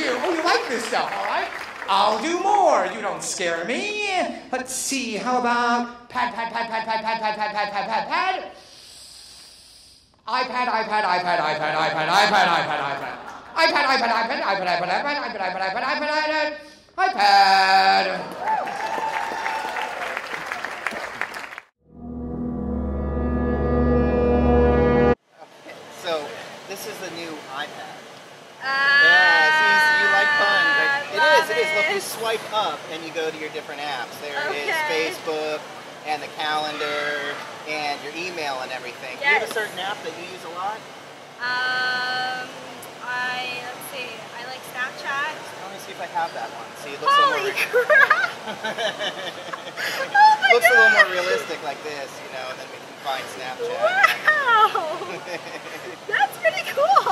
you. Oh, you like this stuff, all right? I'll do more. You don't scare me. Let's see. How about pad. iPad. So, this is the new iPad. Yeah, see, you like fun. It is. Look, you swipe up and you go to your different apps. There is Facebook and the calendar and your email and everything. Do you have a certain app that you use a lot? Let's see, I like Snapchat. Let me see if I have that one. See, it looks a little more crap! Oh my looks God. a little more realistic like this, you know, and then we can find Snapchat. Wow! That's pretty cool.